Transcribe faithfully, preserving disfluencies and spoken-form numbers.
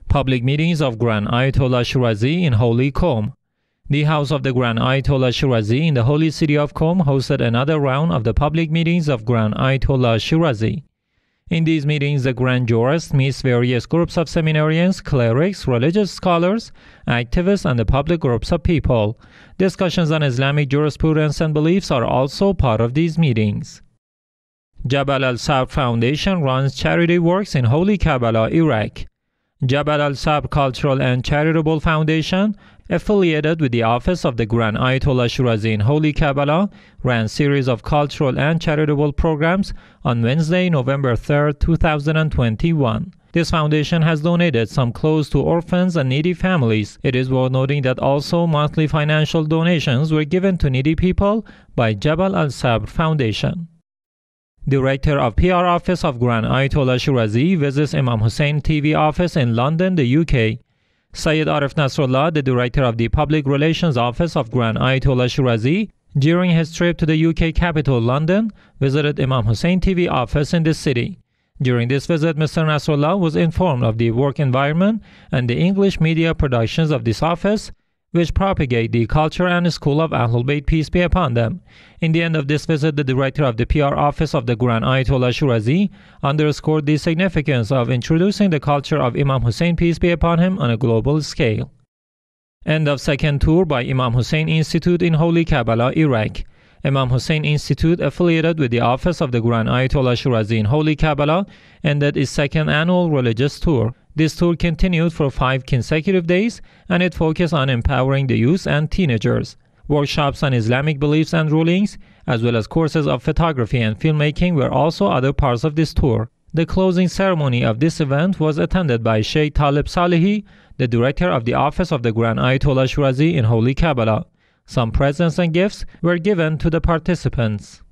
Public meetings of Grand Ayatollah Shirazi in Holy Qom. The house of the Grand Ayatollah Shirazi in the holy city of Qom hosted another round of the public meetings of Grand Ayatollah Shirazi. In these meetings, the Grand Jurist meets various groups of seminarians, clerics, religious scholars, activists, and the public groups of people. Discussions on Islamic jurisprudence and beliefs are also part of these meetings. Jabal al-Sabr Foundation runs charity works in Holy Karbala, Iraq. Jabal al-Sabr Cultural and Charitable Foundation, affiliated with the office of the Grand Ayatollah Shirazi in Holy Karbala, ran a series of cultural and charitable programs on Wednesday, November third, two thousand twenty-one. This foundation has donated some clothes to orphans and needy families. It is worth noting that also monthly financial donations were given to needy people by Jabal al-Sabr Foundation. Director of P R Office of Grand Ayatollah Shirazi visits Imam Hussein T V office in London, the U K. Sayyid Arif Nasrallah, the Director of the Public Relations Office of Grand Ayatollah Shirazi, during his trip to the U K capital London, visited Imam Hussein T V office in this city. During this visit, Mister Nasrallah was informed of the work environment and the English media productions of this office, which propagate the culture and school of Ahlul Bayt, peace be upon them. In the end of this visit, the director of the P R office of the Grand Ayatollah Shirazi underscored the significance of introducing the culture of Imam Hussein, peace be upon him, on a global scale. End of second tour by Imam Hussein Institute in Holy Karbala, Iraq. Imam Hussein Institute, affiliated with the office of the Grand Ayatollah Shirazi in Holy Karbala, ended its second annual religious tour. This tour continued for five consecutive days, and it focused on empowering the youth and teenagers. Workshops on Islamic beliefs and rulings, as well as courses of photography and filmmaking, were also other parts of this tour. The closing ceremony of this event was attended by Sheikh Talib Salehi, the director of the office of the Grand Ayatollah Shirazi in Holy Karbala. Some presents and gifts were given to the participants.